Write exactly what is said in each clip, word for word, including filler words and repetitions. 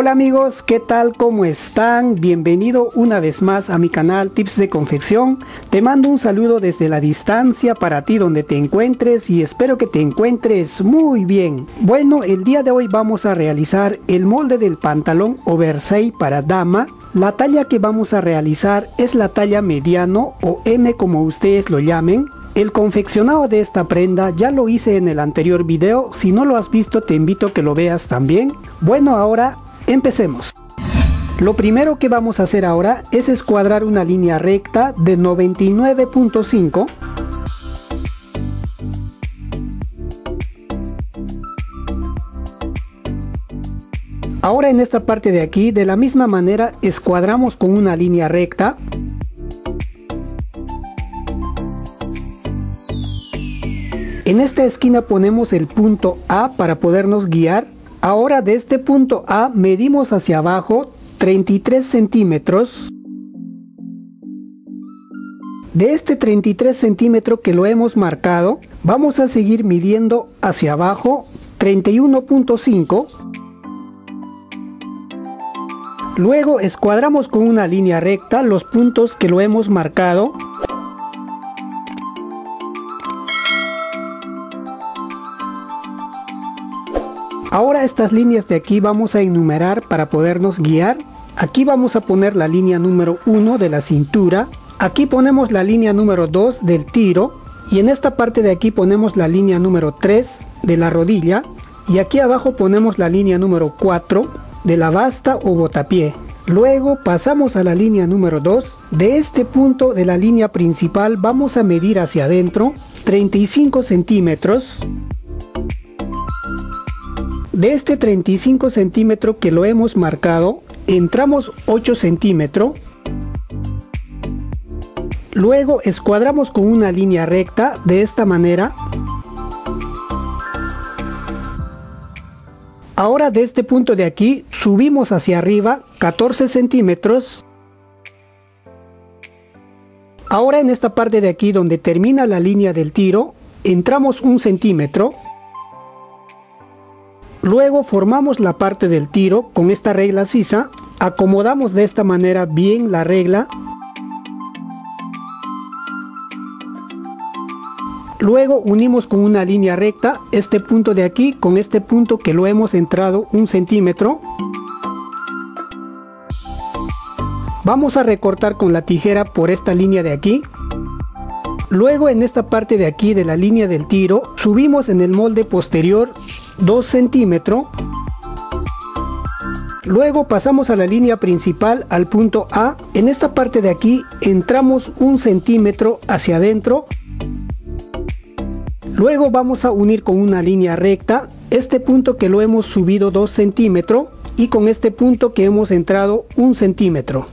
Hola amigos, ¿qué tal? ¿Cómo están? Bienvenido una vez más a mi canal Tips de Confección. Te mando un saludo desde la distancia para ti donde te encuentres y espero que te encuentres muy bien. Bueno, el día de hoy vamos a realizar el molde del pantalón oversize para dama. La talla que vamos a realizar es la talla mediano o M como ustedes lo llamen. El confeccionado de esta prenda ya lo hice en el anterior video, si no lo has visto te invito a que lo veas también. Bueno, ahora empecemos. Lo primero que vamos a hacer ahora es escuadrar una línea recta de noventa y nueve punto cinco. Ahora en esta parte de aquí, de la misma manera, escuadramos con una línea recta. En esta esquina ponemos el punto A para podernos guiar. Ahora de este punto A medimos hacia abajo treinta y tres centímetros. De este treinta y tres centímetros que lo hemos marcado, vamos a seguir midiendo hacia abajo treinta y uno punto cinco. Luego escuadramos con una línea recta los puntos que lo hemos marcado. Ahora estas líneas de aquí vamos a enumerar para podernos guiar. Aquí vamos a poner la línea número uno de la cintura. Aquí ponemos la línea número dos del tiro. Y en esta parte de aquí ponemos la línea número tres de la rodilla. Y aquí abajo ponemos la línea número cuatro de la basta o botapié. Luego pasamos a la línea número dos. De este punto de la línea principal vamos a medir hacia adentro treinta y cinco centímetros. De este treinta y cinco centímetros que lo hemos marcado, entramos ocho centímetros. Luego escuadramos con una línea recta de esta manera. Ahora de este punto de aquí subimos hacia arriba catorce centímetros. Ahora en esta parte de aquí donde termina la línea del tiro, entramos un centímetro. Luego formamos la parte del tiro con esta regla sisa, acomodamos de esta manera bien la regla. Luego unimos con una línea recta este punto de aquí con este punto que lo hemos entrado un centímetro. Vamos a recortar con la tijera por esta línea de aquí. Luego en esta parte de aquí de la línea del tiro subimos en el molde posterior dos centímetros. Luego pasamos a la línea principal al punto A. En esta parte de aquí entramos un centímetro hacia adentro. Luego vamos a unir con una línea recta este punto que lo hemos subido dos centímetros y con este punto que hemos entrado un centímetro.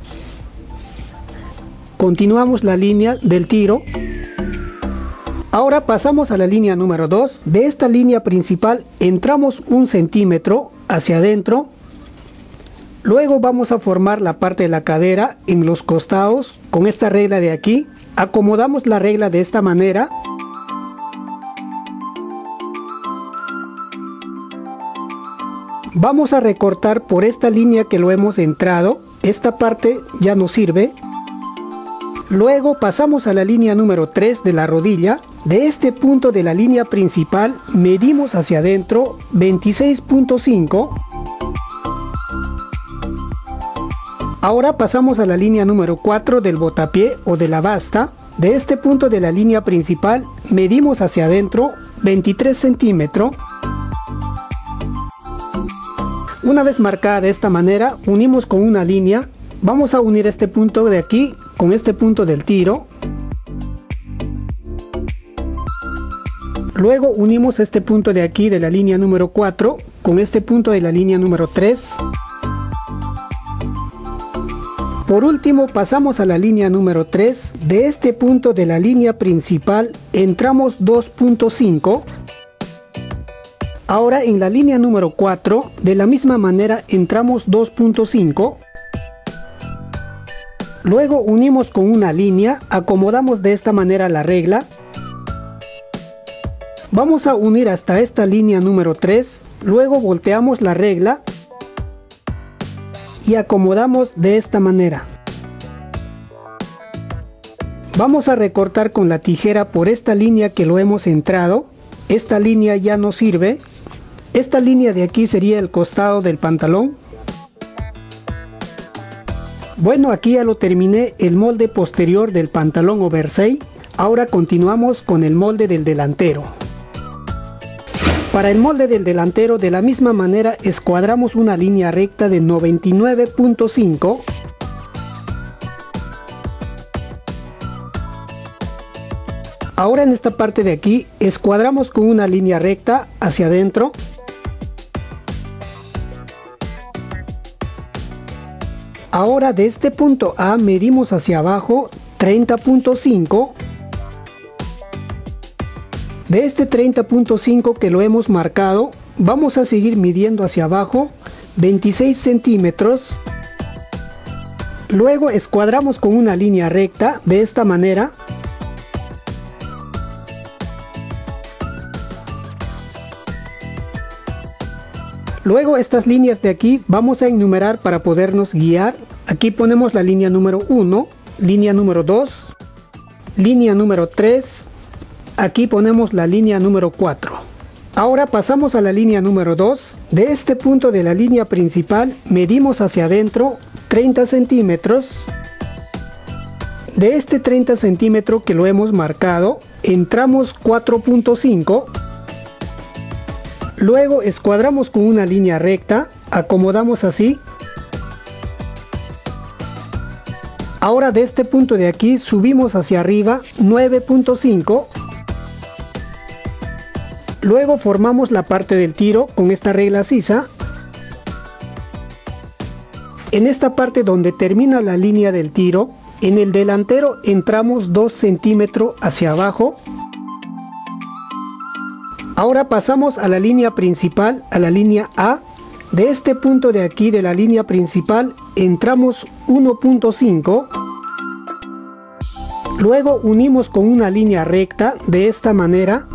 Continuamos la línea del tiro. Ahora pasamos a la línea número dos. De esta línea principal entramos un centímetro hacia adentro. Luego vamos a formar la parte de la cadera en los costados con esta regla de aquí. Acomodamos la regla de esta manera. Vamos a recortar por esta línea que lo hemos entrado. Esta parte ya nos sirve. Luego pasamos a la línea número tres de la rodilla. De este punto de la línea principal medimos hacia adentro veintiséis punto cinco. Ahora pasamos a la línea número cuatro del botapié o de la basta. De este punto de la línea principal medimos hacia adentro veintitrés centímetros. Una vez marcada de esta manera, unimos con una línea. Vamos a unir este punto de aquí con este punto del tiro. Luego unimos este punto de aquí de la línea número cuatro con este punto de la línea número tres. Por último pasamos a la línea número tres. De este punto de la línea principal entramos dos punto cinco. Ahora en la línea número cuatro de la misma manera entramos dos punto cinco. Luego unimos con una línea, acomodamos de esta manera la regla. Vamos a unir hasta esta línea número tres, luego volteamos la regla y acomodamos de esta manera. Vamos a recortar con la tijera por esta línea que lo hemos entrado. Esta línea ya no sirve. Esta línea de aquí sería el costado del pantalón. Bueno, aquí ya lo terminé el molde posterior del pantalón oversize. Ahora continuamos con el molde del delantero. Para el molde del delantero, de la misma manera escuadramos una línea recta de noventa y nueve punto cinco. Ahora en esta parte de aquí escuadramos con una línea recta hacia adentro. Ahora de este punto A medimos hacia abajo treinta punto cinco. De este treinta punto cinco que lo hemos marcado, vamos a seguir midiendo hacia abajo veintiséis centímetros. Luego escuadramos con una línea recta de esta manera. Luego estas líneas de aquí vamos a enumerar para podernos guiar. Aquí ponemos la línea número uno, línea número dos, línea número tres. Aquí ponemos la línea número cuatro. Ahora pasamos a la línea número dos. De este punto de la línea principal medimos hacia adentro treinta centímetros. De este treinta centímetros que lo hemos marcado, entramos cuatro punto cinco. Luego escuadramos con una línea recta, acomodamos así. Ahora de este punto de aquí subimos hacia arriba nueve punto cinco. Luego formamos la parte del tiro con esta regla sisa. En esta parte donde termina la línea del tiro, en el delantero entramos dos centímetros hacia abajo. Ahora pasamos a la línea principal, a la línea A. De este punto de aquí de la línea principal entramos uno punto cinco. Luego unimos con una línea recta de esta manera.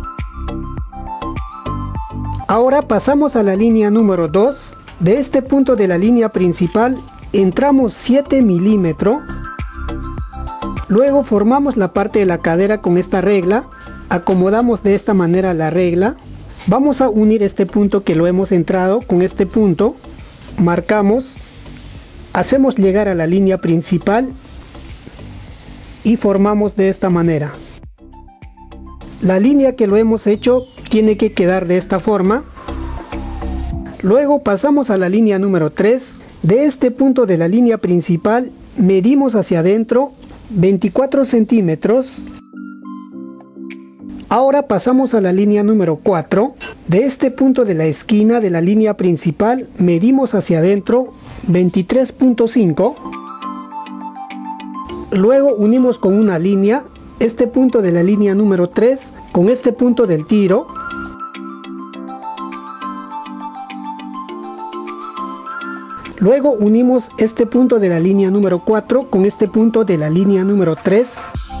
Ahora pasamos a la línea número dos. De este punto de la línea principal entramos siete milímetros. Luego formamos la parte de la cadera con esta regla. Acomodamos de esta manera la regla. Vamos a unir este punto que lo hemos entrado con este punto. Marcamos. Hacemos llegar a la línea principal. Y formamos de esta manera. La línea que lo hemos hecho tiene que quedar de esta forma. Luego pasamos a la línea número tres. De este punto de la línea principal medimos hacia adentro veinticuatro centímetros. Ahora pasamos a la línea número cuatro. De este punto de la esquina de la línea principal medimos hacia adentro veintitrés punto cinco. Luego unimos con una línea este punto de la línea número tres con este punto del tiro. Luego unimos este punto de la línea número cuatro con este punto de la línea número tres.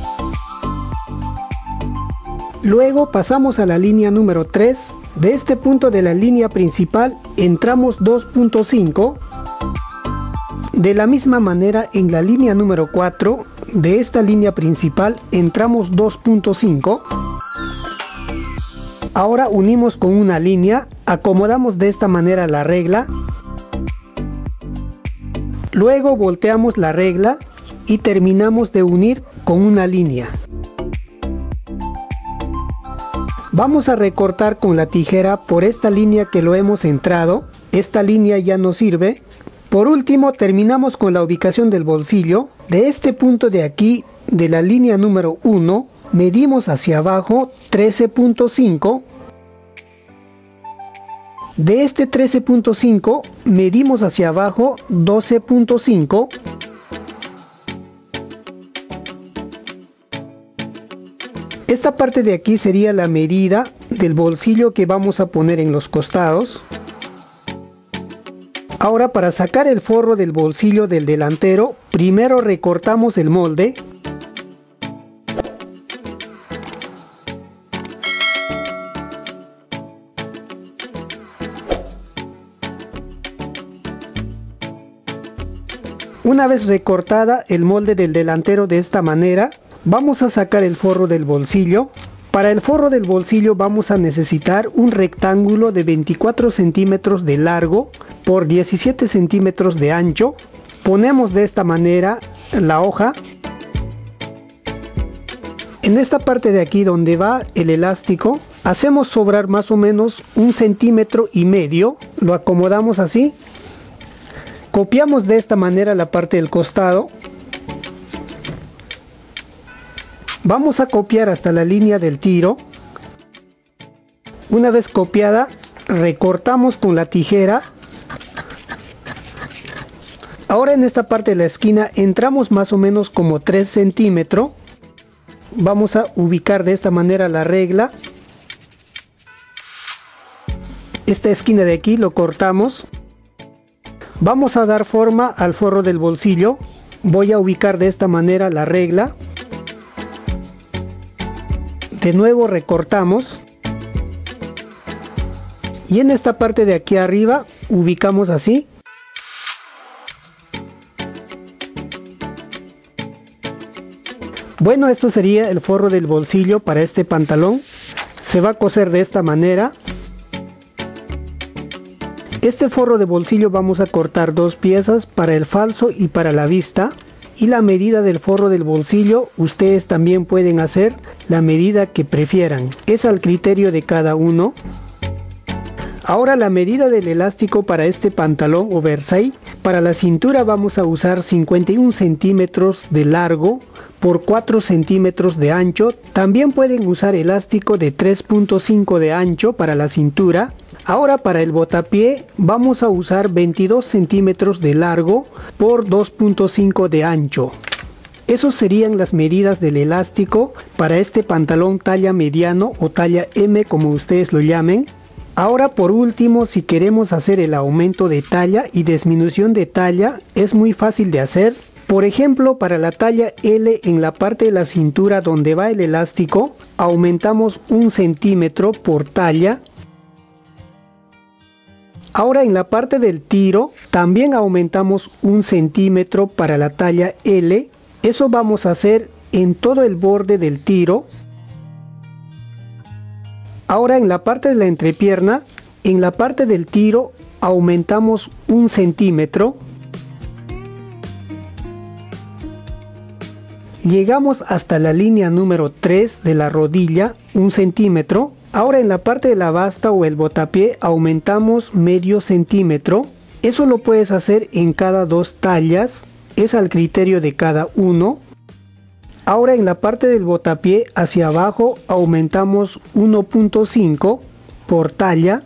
Luego pasamos a la línea número tres. De este punto de la línea principal entramos dos punto cinco. De la misma manera en la línea número cuatro, de esta línea principal entramos dos punto cinco. Ahora unimos con una línea, acomodamos de esta manera la regla. Luego volteamos la regla y terminamos de unir con una línea. Vamos a recortar con la tijera por esta línea que lo hemos entrado. Esta línea ya no sirve. Por último terminamos con la ubicación del bolsillo. De este punto de aquí, de la línea número uno, medimos hacia abajo trece punto cinco. De este trece punto cinco medimos hacia abajo doce punto cinco. Esta parte de aquí sería la medida del bolsillo que vamos a poner en los costados. Ahora, para sacar el forro del bolsillo del delantero, primero recortamos el molde. Una vez recortada el molde del delantero de esta manera, vamos a sacar el forro del bolsillo. Para el forro del bolsillo vamos a necesitar un rectángulo de veinticuatro centímetros de largo por diecisiete centímetros de ancho. Ponemos de esta manera la hoja. En esta parte de aquí donde va el elástico, hacemos sobrar más o menos un centímetro y medio. Lo acomodamos así. Copiamos de esta manera la parte del costado. Vamos a copiar hasta la línea del tiro. Una vez copiada, recortamos con la tijera. Ahora en esta parte de la esquina entramos más o menos como tres centímetros. Vamos a ubicar de esta manera la regla. Esta esquina de aquí lo cortamos. Vamos a dar forma al forro del bolsillo. Voy a ubicar de esta manera la regla. De nuevo recortamos. Y en esta parte de aquí arriba ubicamos así. Bueno, esto sería el forro del bolsillo para este pantalón. Se va a coser de esta manera. Este forro de bolsillo vamos a cortar dos piezas, para el falso y para la vista. Y la medida del forro del bolsillo, ustedes también pueden hacer la medida que prefieran. Es al criterio de cada uno. Ahora la medida del elástico para este pantalón oversize. Para la cintura vamos a usar cincuenta y un centímetros de largo por cuatro centímetros de ancho. También pueden usar elástico de tres punto cinco de ancho para la cintura. Ahora para el botapié vamos a usar veintidós centímetros de largo por dos punto cinco de ancho. Esas serían las medidas del elástico para este pantalón talla mediano o talla M, como ustedes lo llamen. Ahora por último, si queremos hacer el aumento de talla y disminución de talla, es muy fácil de hacer. Por ejemplo, para la talla L, en la parte de la cintura donde va el elástico, aumentamos un centímetro por talla. Ahora en la parte del tiro también aumentamos un centímetro para la talla L. Eso vamos a hacer en todo el borde del tiro. Ahora en la parte de la entrepierna, en la parte del tiro aumentamos un centímetro. Llegamos hasta la línea número tres de la rodilla, un centímetro. Ahora en la parte de la basta o el botapié aumentamos medio centímetro. Eso lo puedes hacer en cada dos tallas, es al criterio de cada uno. Ahora en la parte del botapié hacia abajo aumentamos uno punto cinco por talla.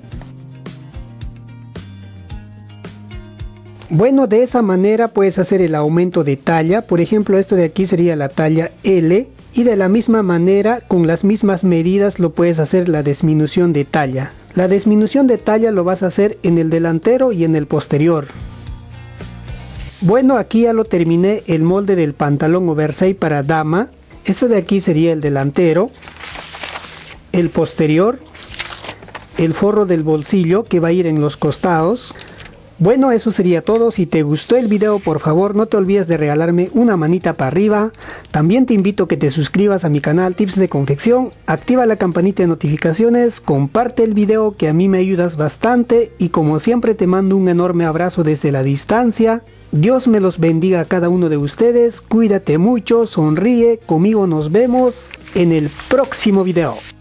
Bueno, de esa manera puedes hacer el aumento de talla. Por ejemplo, esto de aquí sería la talla L. Y de la misma manera, con las mismas medidas, lo puedes hacer la disminución de talla. La disminución de talla lo vas a hacer en el delantero y en el posterior. Bueno, aquí ya lo terminé el molde del pantalón oversize para dama. Esto de aquí sería el delantero, el posterior, el forro del bolsillo que va a ir en los costados. Bueno, eso sería todo. Si te gustó el video, por favor no te olvides de regalarme una manita para arriba. También te invito a que te suscribas a mi canal Tips de Confección, activa la campanita de notificaciones, comparte el video que a mí me ayudas bastante y como siempre te mando un enorme abrazo desde la distancia. Dios me los bendiga a cada uno de ustedes, cuídate mucho, sonríe, conmigo nos vemos en el próximo video.